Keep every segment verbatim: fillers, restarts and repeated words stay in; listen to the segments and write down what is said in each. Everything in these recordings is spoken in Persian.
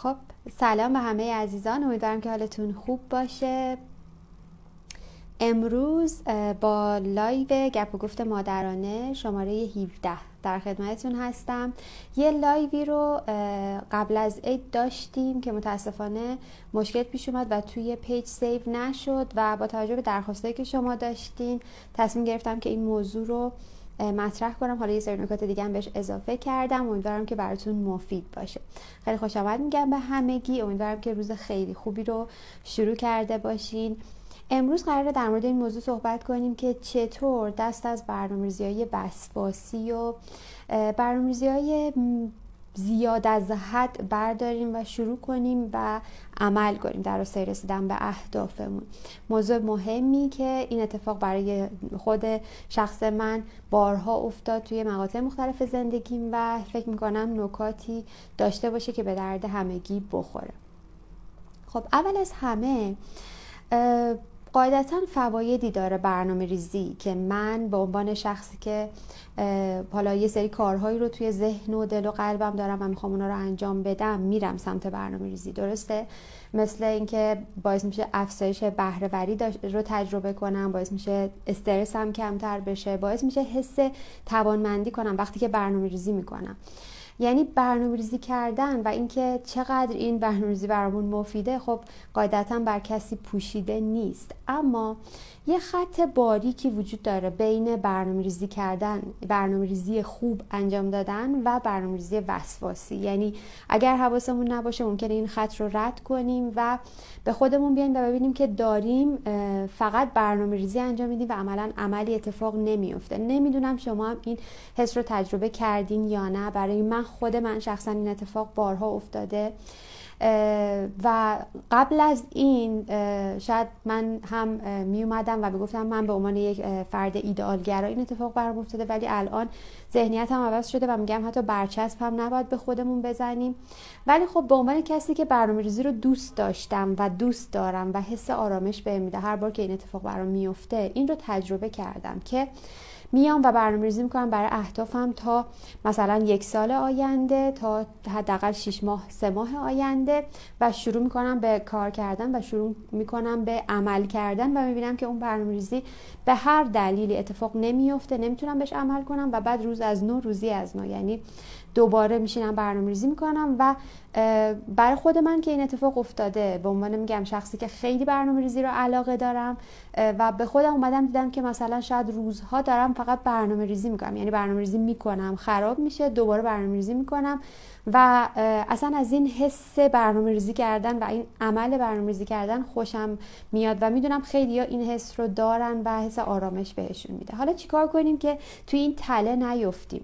خب سلام به همه عزیزان، امیدوارم که حالتون خوب باشه. امروز با لایو گپ و گفت مادرانه شماره هفده در خدمتتون هستم. یه لایوی رو قبل از عید داشتیم که متاسفانه مشکل پیش اومد و توی پیج سیو نشد و با توجه به درخواستایی که شما داشتین تصمیم گرفتم که این موضوع رو مطرح کنم. حالا یه سری نکات دیگه هم بهش اضافه کردم، امیدوارم که براتون مفید باشه. خیلی خوش آمد میگم به همگی، امیدوارم که روز خیلی خوبی رو شروع کرده باشین. امروز قراره در مورد این موضوع صحبت کنیم که چطور دست از برنامه‌ریزی‌های وسواسی و برنامه‌ریزی‌های زیاد از حد برداریم و شروع کنیم و عمل کنیم در راستای رسیدن به اهدافمون. موضوع مهمی که این اتفاق برای خود شخص من بارها افتاد توی مقاطع مختلف زندگیم و فکر میکنم نکاتی داشته باشه که به درد همگی بخوره. خب اول از همه قاعدتاً فوایدی داره برنامه ریزی که من به عنوان شخصی که حالا یه سری کارهایی رو توی ذهن و دل و قلبم دارم و میخوام اونا رو انجام بدم میرم سمت برنامه ریزی. درسته؟ مثل اینکه باعث میشه افزایش بهره وری رو تجربه کنم، باعث میشه استرسم کمتر بشه، باعث میشه حس توانمندی کنم وقتی که برنامه ریزی میکنم. یعنی برنامه‌ریزی کردن و اینکه چقدر این برنامه‌ریزی برامون مفیده خب قاعدتاً بر کسی پوشیده نیست، اما یه خط باریکی وجود داره بین برنامه‌ریزی کردن، برنامه‌ریزی خوب انجام دادن و برنامه‌ریزی وسواسی. یعنی اگر حواسمون نباشه ممکنه این خط رو رد کنیم و به خودمون بیایم و ببینیم که داریم فقط برنامه‌ریزی انجام میدیم و عملاً عملی اتفاق نمیفته. نمیدونم شما هم این حس رو تجربه کردین یا نه. برای من خود من شخصا این اتفاق بارها افتاده و قبل از این شاید من هم می اومدم و میگفتم من به عنوان یک فرد ایدئالگرا این اتفاق برام افتاده، ولی الان ذهنیتم عوض شده و میگم حتی برچسب هم نباید به خودمون بزنیم. ولی خب به عنوان کسی که برنامه‌ریزی رو دوست داشتم و دوست دارم و حس آرامش بهم میده هر بار که این اتفاق برام میفته، این رو تجربه کردم که میام و برنامه‌ریزی میکنم برای اهدافم تا مثلا یک سال آینده، تا حداقل شش ماه سه ماه آینده و شروع میکنم به کار کردن و شروع میکنم به عمل کردن و میبینم که اون برنامه‌ریزی به هر دلیلی اتفاق نمیفته، نمیتونم بهش عمل کنم و بعد روز از نو روزی از نو یعنی دوباره میشینم برنامه‌ریزی میکنم. و برای خود من که این اتفاق افتاده به عنوان میگم شخصی که خیلی برنامه‌ریزی رو علاقه دارم و به خودم اومدم دیدم که مثلا شاید روزها دارم فقط برنامه‌ریزی میکنم، یعنی برنامه‌ریزی میکنم خراب میشه دوباره برنامه‌ریزی میکنم و اصلا از این حس برنامه‌ریزی کردن و این عمل برنامه‌ریزی کردن خوشم میاد و میدونم خیلی‌ها این حس رو دارن و حس آرامش بهشون میده. حالا چیکار کنیم که توی این تله نیفتیم؟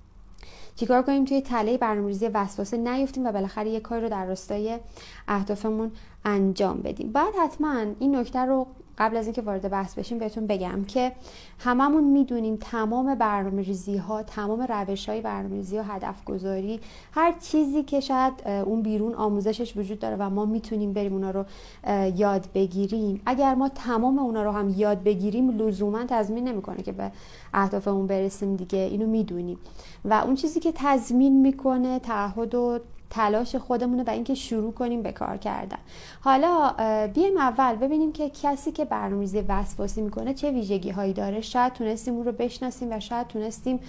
چیکار کنیم توی تله برنامه‌ریزی وسواسی نیفتیم و بالاخره یک کاری رو در راستای اهدافمون انجام بدیم؟ بعد حتما این نکته رو قبل از اینکه وارد بحث بشیم بهتون بگم که هممون میدونیم تمام برنامه‌ریزی ها، تمام روش‌های برنامه‌ریزی و هدف گذاری، هر چیزی که شاید اون بیرون آموزشش وجود داره و ما میتونیم بریم اونا رو یاد بگیریم، اگر ما تمام اونا رو هم یاد بگیریم لزوما تضمین نمیکنه که به اهدافمون برسیم دیگه. اینو میدونیم و اون چیزی که تضمین میکنه تعهد و تلاش خودمونه و اینکه شروع کنیم به کار کردن. حالا بیایم اول ببینیم که کسی که برنامه‌ریزی وسواسی میکنه چه ویژگی هایی داره. شاید تونستیم اون رو بشناسیم و شاید تونستیم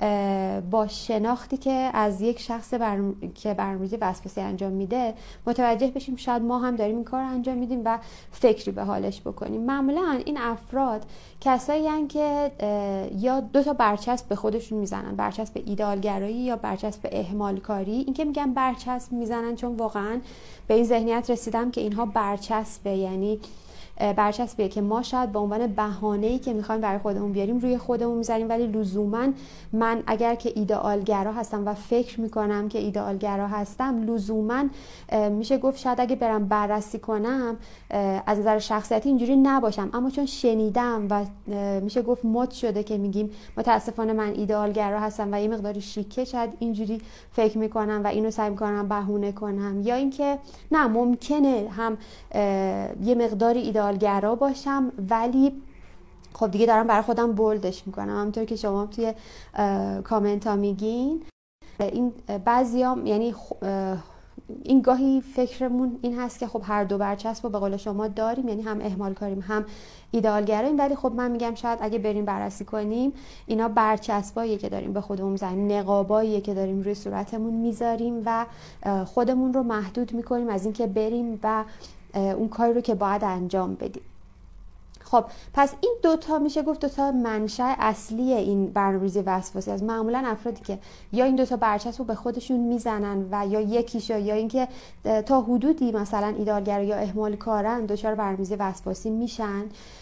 با شناختی که از یک شخص برنامه... که برنامه‌ریزی وسواسی انجام میده متوجه بشیم شاید ما هم داریم این کار انجام میدیم و فکری به حالش بکنیم. معمولا این افراد کسایی هستن که یا دو تا برچسب به خودشون میزنن، برچسب ایدئالگرایی یا برچسب اهمال کاری. این که میگم برچسب میزنن چون واقعا به این ذهنیت رسیدم که اینها برچسبه، یعنی برچسبیه که ما شاید به عنوان بهانه‌ای که میخوایم برای خودمون بیاریم روی خودمون میذاریم، ولی لزوما من اگر که ایدئالگرا هستم و فکر میکنم که ایدئالگرا هستم، لزوما میشه گفت شاید اگه برم بررسی کنم از نظر شخصیتی اینجوری نباشم، اما چون شنیدم و میشه گفت مد شده که میگیم متاسفانه من ایدئالگرا هستم و یه مقداری شیکه شاید اینجوری فکر میکنم و اینو سعی میکنم بهونه کنم، یا اینکه نه ممکنه هم یه مقداری ایدئالگرا باشم ولی خب دیگه دارم برای خودم بولدش میکنم، همونطور که شما توی کامنت ها میگین. این بعضیام یعنی این گاهی فکرمون این هست که خب هر دو برچسب رو به قول شما داریم، یعنی هم اهمال کاریم هم ایدئال گراییم، ولی خب من میگم شاید اگه بریم بررسی کنیم اینا برچسباییه که داریم به خودمون میزنیم، نقاباییه که داریم روی صورتمون میذاریم و خودمون رو محدود میکنیم از اینکه بریم و اون کاری رو که باید انجام بدیم. خب پس این دوتا میشه گفت دوتا منشأ اصلی این برنامه‌ریزی وسواسی است. معمولا افرادی که یا این دوتا برچسب رو به خودشون میزنن و یا یکیشو یا اینکه تا حدودی مثلا ایدئالگرا یا اهمال کارن دچار برنامه‌ریزی وسواسی میشن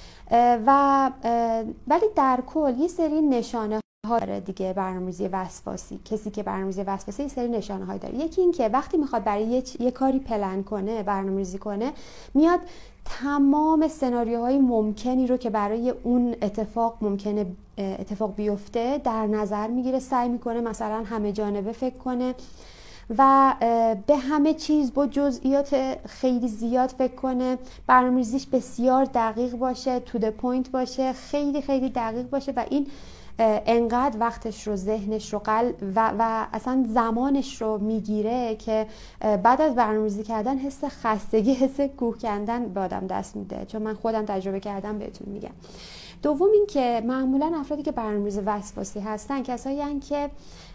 و ولی در کل یه سری نشانه ها داره دیگه برنامه‌ریزی وسواسی. کسی که برنامه‌ریزی وسواسی یه سری نشانه هایی داره. یکی این که وقتی میخواد برای یه, یه کاری پلن کنه، برنامه‌ریزی کنه، میاد تمام سناریوهای ممکنی رو که برای اون اتفاق ممکنه اتفاق بیفته در نظر میگیره، سعی میکنه مثلا همه جانبه فکر کنه و به همه چیز با جزئیات خیلی زیاد فکر کنه، برنامه‌ریزیش بسیار دقیق باشه، تو د پوینت باشه، خیلی خیلی دقیق باشه و این انقدر وقتش رو، ذهنش رو، قلب و, و اصلا زمانش رو میگیره که بعد از برنامه‌ریزی کردن حس خستگی، حس کوه کندن به آدم دست میده، چون من خودم تجربه کردم بهتون میگم. دوم این که معمولا افرادی که برنامه‌ریز وسواسی هستن کسایی هستن که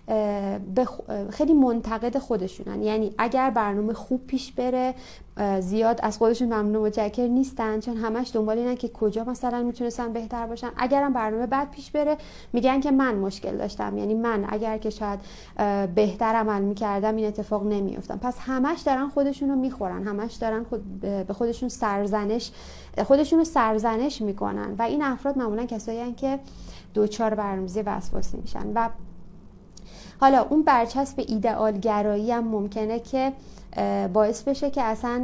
خیلی منتقد خودشونن، یعنی اگر برنامه خوب پیش بره زیاد از خودشون ممنون و متشکر نیستن، چون همش دنبال اینن که کجا مثلا میتونستن بهتر باشن. اگرم برنامه بد پیش بره میگن که من مشکل داشتم، یعنی من اگر که شاید بهتر عمل میکردم این اتفاق نمیافتاد. پس همش دارن خودشونو میخورن، همش دارن خود به خودشون سرزنش خودشونو سرزنش میکنن و این افراد معمولا کسایی هستن که دوچار برنامه‌ریزی وسواسی میشن. و حالا اون برچسب ایدئال گرایی هم ممکنه که باعث بشه که اصلا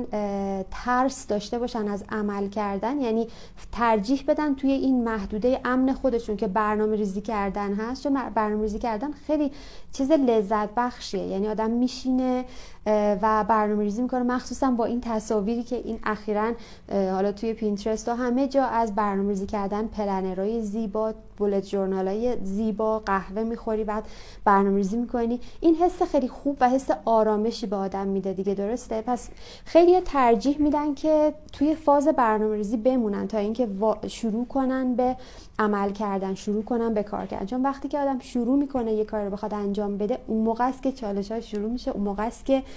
ترس داشته باشن از عمل کردن، یعنی ترجیح بدن توی این محدوده امن خودشون که برنامه ریزی کردن هست، چون برنامه ریزی کردن خیلی چیز لذت بخشیه، یعنی آدم میشینه و برنامه ریزی میکنه، مخصوصا با این تصاویری که این اخیراً حالا توی پینترست و همه جا از برنامه ریزی کردن، پلنرهای زیبا، بولت ژورنالای زیبا، قهوه میخوری بعد برنامه ریزی میکنی، این حس خیلی خوب و حس آرامشی به آدم میده دیگه، درسته؟ پس خیلی ترجیح میدن که توی فاز برنامه ریزی بمونن تا اینکه شروع کنن به عمل کردن، شروع کنن به کار کردن، چون وقتی که آدم شروع میکنه یه کاری رو بخواد انجام بده، اون موقع است که چالش ها شروع میشه، اون موقع است که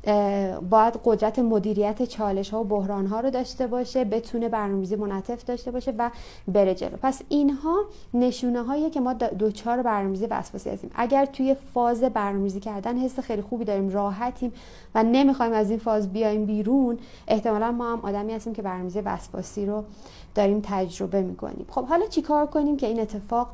باید قدرت مدیریت چالش ها و بحران ها رو داشته باشه، بتونه برنامه‌ریزی منعطف داشته باشه و بره جلو. پس اینها نشونه هاییه که ما دوچار برنامه‌ریزی وسواسی هستیم. اگر توی فاز برنامه‌ریزی کردن حس خیلی خوبی داریم، راحتیم و نمیخوایم از این فاز بیایم بیرون، احتمالاً ما هم آدمی هستیم که برنامه‌ریزی وسواسی رو داریم تجربه میکنیم. خب حالا چیکار کنیم که این اتفاق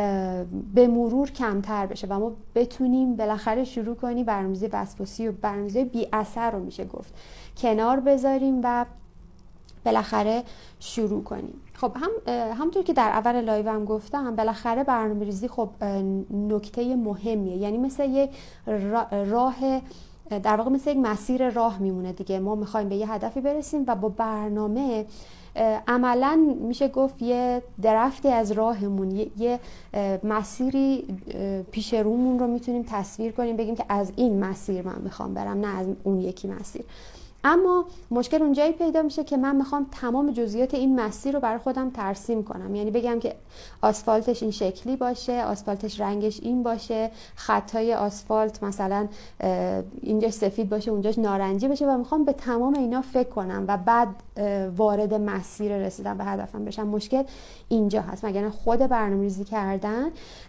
به مرور کمتر بشه و ما بتونیم بالاخره شروع کنیم برنامه‌ریزی وسواسی و برنامه‌ریزی بی اثر رو میشه گفت کنار بذاریم و بالاخره شروع کنیم. خب هم همونطور که در اول لایو هم گفتم، بالاخره برنامه‌ریزی خب نکته مهمیه، یعنی مثل یک راه، در واقع مثل یک مسیر راه میمونه دیگه. ما میخوایم به یه هدفی برسیم و با برنامه عملاً میشه گفت یه درفتی از راهمون، یه, یه مسیری پیش رومون رو میتونیم تصویر کنیم، بگیم که از این مسیر من میخوام برم، نه از اون یکی مسیر. اما مشکل اونجایی پیدا میشه که من میخوام تمام جزئیات این مسیر رو برای خودم ترسیم کنم، یعنی بگم که آسفالتش این شکلی باشه، آسفالتش رنگش این باشه، خطای آسفالت مثلا اینجاش سفید باشه اونجاش نارنجی باشه و میخوام به تمام اینا فکر کنم و بعد وارد مسیر رسیدن به هدفم بشم. مشکل اینجا هست، مگر خود برنامه‌ریزی کردن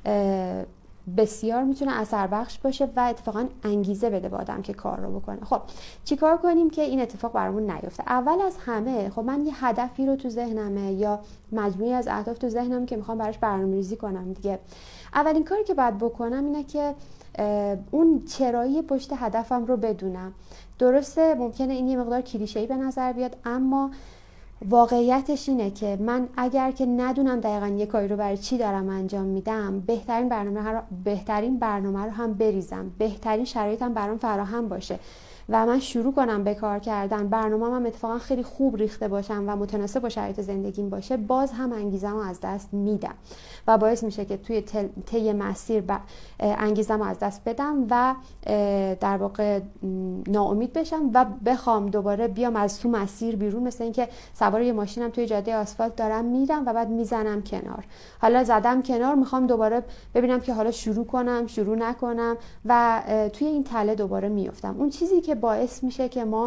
بسیار میتونه اثر بخش باشه و اتفاقا انگیزه بده به آدم که کار رو بکنه. خب چیکار کنیم که این اتفاق برامون نیفته؟ اول از همه خب من یه هدفی رو تو ذهنمه یا مجموعی از اهداف تو ذهنم که میخوام براش برنامه‌ریزی کنم دیگه. اولین کاری که باید بکنم اینه که اون چرایی پشت هدفم رو بدونم. درسته ممکنه این یه مقدار کلیشه‌ای به نظر بیاد، اما واقعیتش اینه که من اگر که ندونم دقیقاً یک کاری رو برای چی دارم انجام میدم، بهترین برنامه رو بهترین برنامه رو هم بریزم، بهترین شرایطم برام فراهم باشه و من شروع کنم به کار کردن، برنامه‌م هم اتفاقا خیلی خوب ریخته باشم و متناسب با شرایط زندگیم باشه، باز هم انگیزه‌مو از دست میدم و باعث میشه که توی طی مسیر انگیزه‌مو از دست بدم و در واقع ناامید بشم و بخوام دوباره بیام از تو مسیر بیرون، مثل اینکه سوار یه ماشینم توی جاده آسفالت دارم میرم و بعد میزنم کنار. حالا زدم کنار، میخوام دوباره ببینم که حالا شروع کنم، شروع نکنم و توی این تله دوباره میافتم. اون چیزی که باعث میشه که ما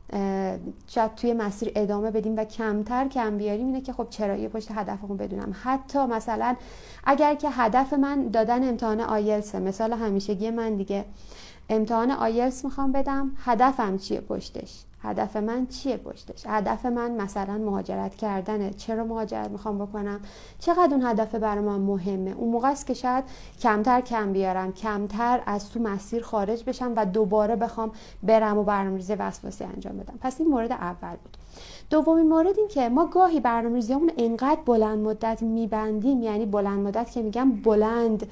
شاید توی مسیر ادامه بدیم و کمتر کم بیاریم اینه که خب چرا یه پشت هدفمون بدونم. حتی مثلا اگر که هدف من دادن امتحان آیلتس، مثال همیشگی من دیگه، امتحان آیلتس میخوام بدم، هدفم چیه پشتش؟ هدف من چیه پشتش؟ هدف من مثلا مهاجرت کردنه. چرا مهاجرت میخوام بکنم؟ چقدر اون هدف برای من مهمه؟ اون موقع است که شاید کمتر کم بیارم، کمتر از تو مسیر خارج بشم و دوباره بخوام برم و برنامه‌ریزی وسواسی انجام بدم. پس این مورد اول بود. دومین مورد این که ما گاهی برنامه‌ریزیامون انقدر بلند مدت میبندیم، یعنی بلند مدت که میگم بلند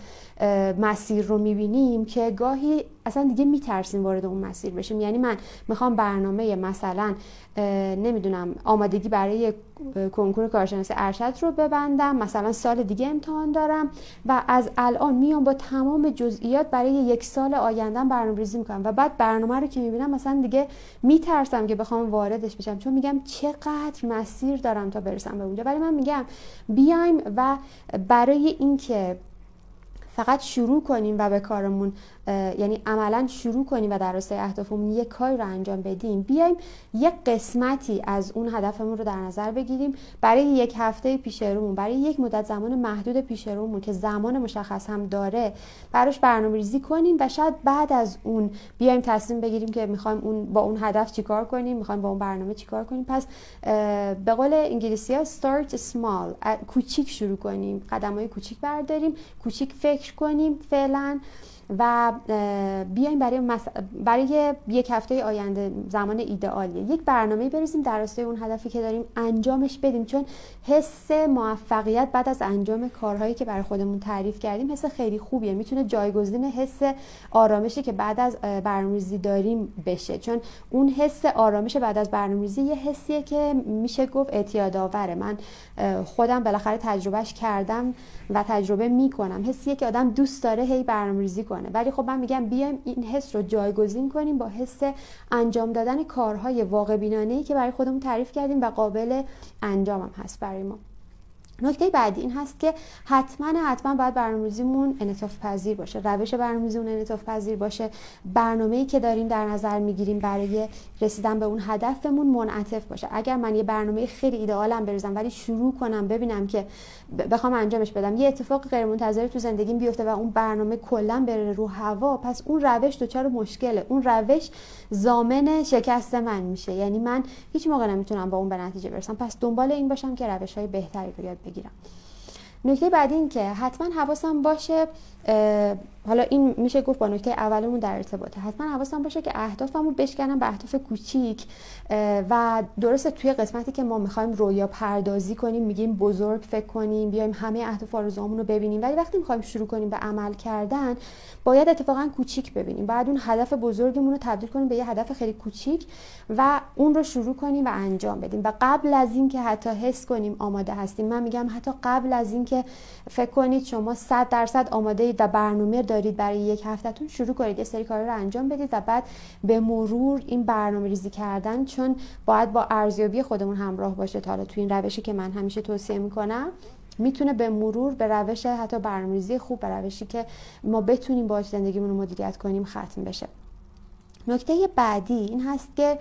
مسیر رو میبینیم که گاهی اصلا دیگه میترسیم وارد اون مسیر بشیم. یعنی من میخوام برنامه مثلا نمیدونم آمادگی برای کنکور کارشناسی ارشد رو ببندم، مثلا سال دیگه امتحان دارم و از الان میام با تمام جزئیات برای یک سال آیندهم برنامه‌ریزی میکنم و بعد برنامه رو که میبینم مثلا دیگه میترسم که بخوام واردش بشم، چون میگم چقدر مسیر دارم تا برسم به اونجا. ولی من میگم بیایم و برای اینکه فقط شروع کنیم و به کارمون، یعنی عملا شروع کنیم و در راستای اهدافمون یک کاری رو انجام بدیم، بیایم یک قسمتی از اون هدفمون رو در نظر بگیریم برای یک هفته پیش رومون، برای یک مدت زمان محدود پیش رومون که زمان مشخص هم داره، براش برنامه‌ریزی کنیم و شاید بعد از اون بیایم تصمیم بگیریم که میخوایم اون با اون هدف چیکار کنیم، میخوایم با اون برنامه چیکار کنیم. پس به قول انگلیسی‌ها start small، کوچیک شروع کنیم، قدم‌های کوچیک برداریم، کوچیک فکر کنیم فعلا و بیایم برای مس... برای یک هفته آینده، زمان ایدئالیه، یک برنامه بریزیم در راستای اون هدفی که داریم، انجامش بدیم. چون حس موفقیت بعد از انجام کارهایی که برای خودمون تعریف کردیم حس خیلی خوبیه، میتونه جایگزین حس آرامشی که بعد از برنامه‌ریزی داریم بشه. چون اون حس آرامش بعد از برنامه‌ریزی یه حسیه که میشه گفت اعتیادآوره. من خودم بالاخره تجربهش کردم و تجربه میکنم. حسیه که آدم دوست داره هی برنامه‌ریزی کنه، ولی خب من میگم بیایم این حس رو جایگزین کنیم با حس انجام دادن کارهای واقع بینانه‌ای که برای خودمون تعریف کردیم و قابل انجام هم هست برای ما. نکته بعدی این هست که حتما حتما باید برنامه‌ریزیمون انعطاف پذیر باشه، روش برنامه‌ریزیمون انعطاف پذیر باشه، برنامه‌ای که داریم در نظر میگیریم برای رسیدن به اون هدفمون منعطف باشه. اگر من یه برنامه خیلی ایدئالم بریزم ولی شروع کنم ببینم که بخوام انجامش بدم یه اتفاق غیر منتظره تو زندگیم بیفته و اون برنامه کلا بره رو هوا، پس اون روش دچار مشکله، اون روش ضامن شکست من میشه. یعنی من هیچ موقع نمیتونم با اون به نتیجه برسم. پس دنبال این باشم که روش‌های بهتری رو یاد بگیرم. نکته بعدی این که حتما حواسم باشه، حالا این میشه گفت با نکته اولمون در ارتباطه، حتما حواسم باشه که اهدافمو بشکنم به اهداف کوچیک و درسته توی قسمتی که ما میخوایم رویا پردازی کنیم میگیم بزرگ فکر کنیم، بیایم همه اهداف آرزوهامون رو ببینیم، ولی وقتی میخوایم شروع کنیم به عمل کردن باید اتفاقا کوچیک ببینیم. بعد اون هدف بزرگمون رو تبدیل کنیم به یه هدف خیلی کوچیک و اون رو شروع کنیم و انجام بدیم. و قبل از این که حتی حس کنیم آماده هستیم، من میگم حتی قبل از این که فکر کنید شما صد درصد آماده اید و برنامه دارید برای یک هفتهتون، شروع کنید یه سری کارا رو انجام بدید و بعد به مرور این برنامه‌ریزی کردن، چون باید با ارزیابی خودمون همراه باشه. تا حالا تو این روشی که من همیشه توصیه میکنم میتونه به مرور به روش حتی برنامه‌ریزی خوب، به روشی که ما بتونیم باهاش زندگیمون رو مدیریت کنیم ختم بشه. نکته بعدی این هست که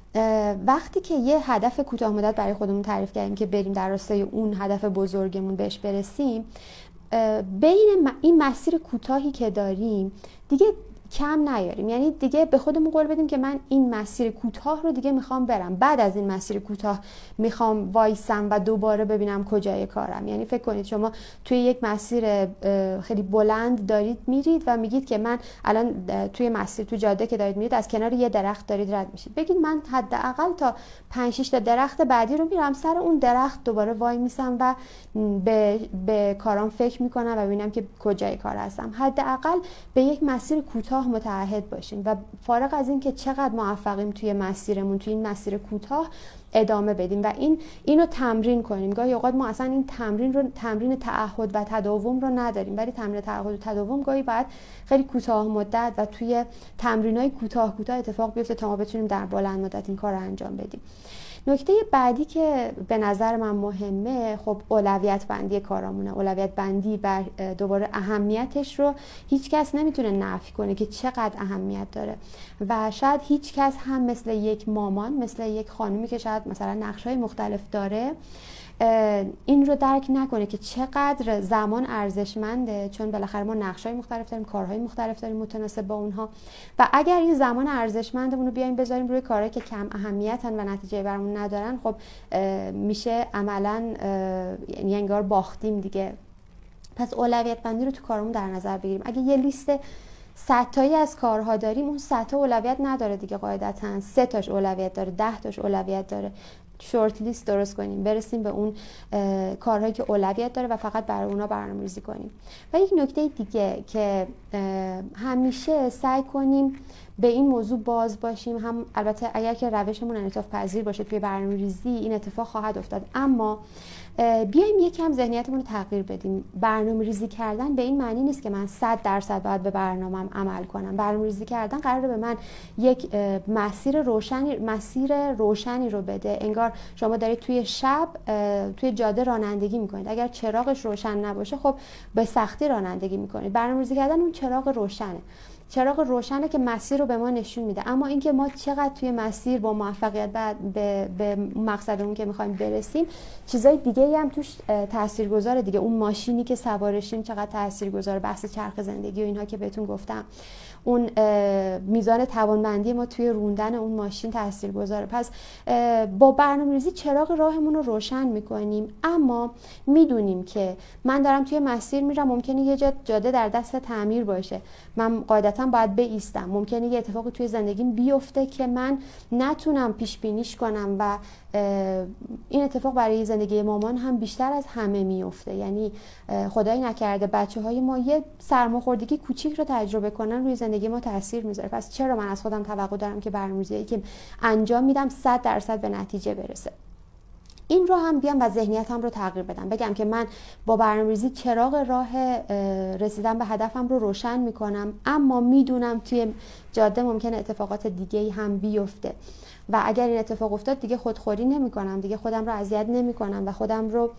وقتی که یه هدف کوتاه مدت برای خودمون تعریف کردیم که بریم در راستای اون هدف بزرگمون بهش برسیم، بین این مسیر کوتاهی که داریم دیگه کم نیاریم. یعنی دیگه به خودمون قول بدیم که من این مسیر کوتاه رو دیگه میخوام برم، بعد از این مسیر کوتاه میخوام وایسم و دوباره ببینم کجای کارم. یعنی فکر کنید شما توی یک مسیر خیلی بلند دارید میرید و میگید که من الان توی مسیر تو جاده که دارید میرید از کنار یه درخت دارید رد میشید، بگید من حداقل تا پنج شش تا درخت بعدی رو میرم، سر اون درخت دوباره وای میسم و به به کارام فکر میکنم و ببینم که کجای کار هستم. حداقل به یک مسیر کوتاه متعهد باشیم و فارغ از این که چقدر موفقیم توی مسیرمون، توی این مسیر کوتاه ادامه بدیم و این اینو تمرین کنیم. گاهی اوقات ما اصلا این تمرین رو تمرین تعهد و تداوم رو نداریم، ولی تمرین تعهد و تداوم گاهی باید خیلی کوتاه مدت و توی تمرینای کوتاه کوتاه اتفاق بیفته تا ما بتونیم در بلند مدت این کار رو انجام بدیم. نکته بعدی که به نظر من مهمه، خب اولویت بندی کارامونه. اولویت بندی بر دوباره اهمیتش رو هیچ کس نمیتونه نفی کنه که چقدر اهمیت داره و شاید هیچ کس هم مثل یک مامان، مثل یک خانومی که شاید مثلا نقش‌های مختلف داره این رو درک نکنه که چقدر زمان ارزشمنده، چون بالاخره ما نقش‌های مختلف داریم، کارهای مختلف داریم متناسب با اونها و اگر این زمان ارزشمندمون رو بیایم بذاریم روی کارهایی که کم اهمیتن و نتیجه برامون ندارن، خب میشه عملاً یعنی انگار باختیم دیگه. پس اولویت بندی رو تو کارمون در نظر بگیریم. اگه یه لیست صد تایی از کارها داریم، اون صد تا اولویت نداره دیگه، قاعدتاً سه تاش اولویت داره، ده تاش اولویت داره. شورت لیست درست کنیم، برسیم به اون کارهایی که اولویت داره و فقط برای اونا برنامه‌ریزی کنیم. و یک نکته دیگه که همیشه سعی کنیم به این موضوع باز باشیم، هم البته اگر که روشمون انعطاف پذیر باشه توی برنامه‌ریزی این اتفاق خواهد افتاد، اما بیایم یکم ذهنیتمون رو تغییر بدیم. برنامه‌ریزی کردن به این معنی نیست که من صد درصد باید به برنامه‌ام عمل کنم. برنامه‌ریزی کردن قراره به من یک مسیر روشنی مسیر روشنی رو بده. انگار شما دارید توی شب توی جاده رانندگی می‌کنید. اگر چراغش روشن نباشه خب به سختی رانندگی می‌کنید. برنامه‌ریزی کردن اون چراغ روشنه. چراغ روشنه که مسیر رو به ما نشون میده، اما اینکه ما چقدر توی مسیر با موفقیت بعد به, به مقصدمون که میخوایم برسیم، چیزای دیگه‌ای هم توش تاثیرگذاره دیگه. اون ماشینی که سوارشیم چقدر تاثیرگذاره، بحث چرخ زندگی و اینها که بهتون گفتم، اون میزان توانمندی ما توی روندن اون ماشین تاثیرگذاره. پس با برنامه‌ریزی چراغ راهمون رو روشن میکنیم، اما میدونیم که من دارم توی مسیر میرم، ممکنه یه جا جاده در دست تعمیر باشه، من قاعدتاً باید بایستم، ممکنه یه اتفاقی توی زندگیم بیفته که من نتونم پیش بینیش کنم و این اتفاق برای زندگی مامان هم بیشتر از همه میفته. یعنی خدای نکرده بچه‌های ما یه سرماخوردگی کوچیک رو تجربه کنن، روی زندگی ما تاثیر میذاره. پس چرا من از خودم توقع دارم که برنامه‌ریزی که انجام میدم صد درصد به نتیجه برسه؟ این رو هم بیام و ذهنیتم رو تغییر بدم، بگم که من با برنامه‌ریزی چراغ راه رسیدن به هدفم رو روشن میکنم، اما میدونم توی جاده ممکنه اتفاقات دیگه‌ای هم بیفته و اگر این اتفاق افتاد دیگه خودخوری نمی‌کنم، دیگه خودم رو اذیت نمی‌کنم و خودم رو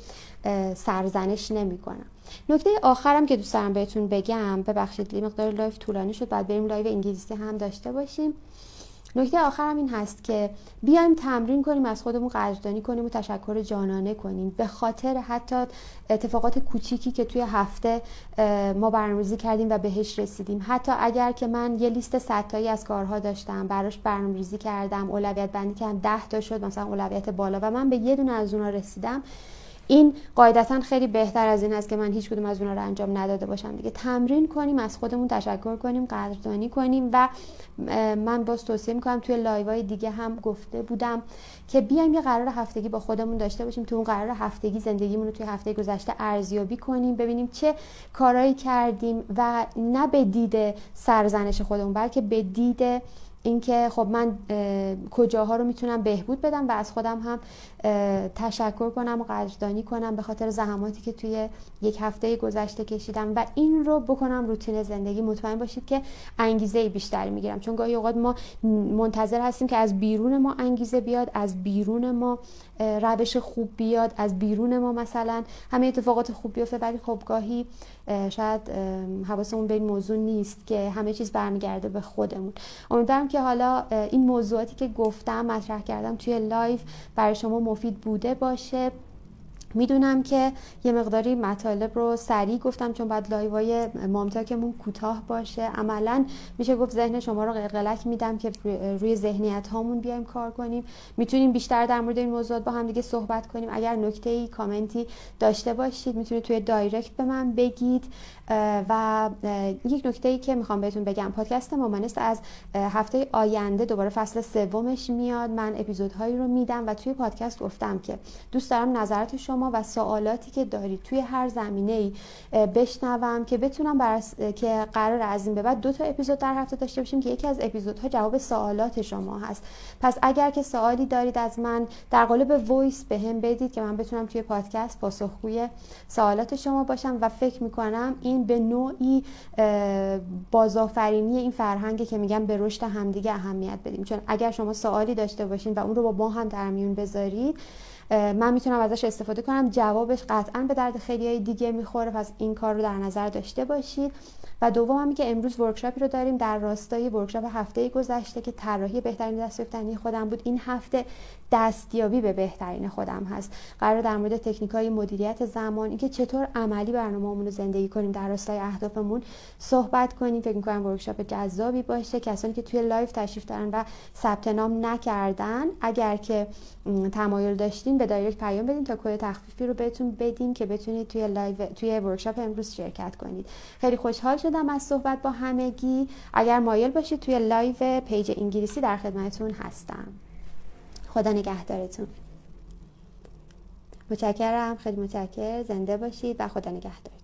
سرزنش نمی‌کنم. نکته آخرم که دوست دارم بهتون بگم، ببخشید یه مقدار لایو طولانی شد، بعد بریم لایو انگلیسی هم داشته باشیم. نکته آخرم این هست که بیایم تمرین کنیم، از خودمون قدردانی کنیم و تشکر جانانه کنیم به خاطر حتی اتفاقات کوچیکی که توی هفته ما برنامه‌ریزی کردیم و بهش رسیدیم. حتی اگر که من یه لیست صد تایی از کارها داشتم، براش برنامه‌ریزی کردم، اولویت بندی کردم، ده تا شد مثلا اولویت بالا و من به یه دونه از اونها رسیدم، این قاعدتاً خیلی بهتر از این است که من هیچ کدوم از اونها رو انجام نداده باشم دیگه. تمرین کنیم، از خودمون تشکر کنیم، قدردانی کنیم و من باز توصیه میکنم، توی لایوهای دیگه هم گفته بودم که بیایم یه قرار هفتگی با خودمون داشته باشیم. تو اون قرار هفتگی زندگیمون رو توی هفته گذشته ارزیابی کنیم، ببینیم چه کارایی کردیم و نه به دید سرزنش خودمون بلکه به دید اینکه خب من کجاها رو میتونم بهبود بدم و از خودم هم تشکر کنم و قدردانی کنم به خاطر زحماتی که توی یک هفته گذشته کشیدم و این رو بکنم روتین زندگی. مطمئن باشید که انگیزه بیشتری میگیرم، چون گاهی اوقات ما منتظر هستیم که از بیرون ما انگیزه بیاد، از بیرون ما روش خوب بیاد، از بیرون ما مثلا همه اتفاقات خوب بیفته، ولی خب گاهی شاید حواسمون به این موضوع نیست که همه چیز برمیگرده به خودمون. امیدوارم که حالا این موضوعاتی که گفتم مطرح کردم توی لایو برای شما مفید بوده باشه میدونم که یه مقداری مطالب رو سریع گفتم چون بعد لایوهای مامتاکمون کوتاه باشه. عملا میشه گفت ذهن شما رو قلقلک میدم که روی ذهنیت هامون بیایم کار کنیم. میتونیم بیشتر در مورد این موضوعات با هم دیگه صحبت کنیم. اگر نکته‌ای کامنتی داشته باشید میتونید توی دایرکت به من بگید. و یک نکته‌ای که میخوام بهتون بگم، پادکست مامانست از هفته آینده دوباره فصل سومش میاد. من اپیزودهایی رو میدم و توی پادکست گفتم که دوست دارم نظرات شما و سوالاتی که دارید توی هر زمینه‌ای بشنوم که بتونم برس... که قرار از این به بعد دو تا اپیزود در هفته داشته باشیم که یکی از اپیزودها جواب سوالات شما هست. پس اگر که سوالی دارید از من در قالب وایس بهم بدید که من بتونم توی پادکست پاسخگوی سوالات شما باشم و فکر میکنم این به نوعی بازآفرینی این فرهنگی که میگم به رشد همدیگه اهمیت بدیم. چون اگر شما سوالی داشته باشین و اون رو با ما هم در میون بذارید من میتونم ازش استفاده کنم، جوابش قطعا به درد خیلیای دیگه میخوره. پس این کار رو در نظر داشته باشید. و دوم هم که امروز ورکشاپی رو داریم در راستای ورکشاپ هفته گذشته که طراحی بهترین دستیافتنی خودم بود. این هفته دستیابی به بهترین خودم هست. قرار در مورد تکنیک‌های مدیریت زمان، اینکه چطور عملی برنامه‌مون رو زندگی کنیم در راستای اهدافمون صحبت کنیم. فکر می‌کنم ورکشاپ جذابی باشه. کسانی که توی لایو تشریف دارن و ثبت نام نکردن، اگر که تمایل داشتین به دایرکت پیام بدین تا کد تخفیفی رو بهتون بدیم که بتونید توی لایو توی ورکشاپ امروز شرکت کنید. خیلی خوشحال شدم از صحبت با همگی. اگر مایل باشید توی لایو پیج انگلیسی در خدمتتون هستم. خدا نگهدارتون. متشکرم، خیلی متشکرم. زنده باشید و خدا نگهدار.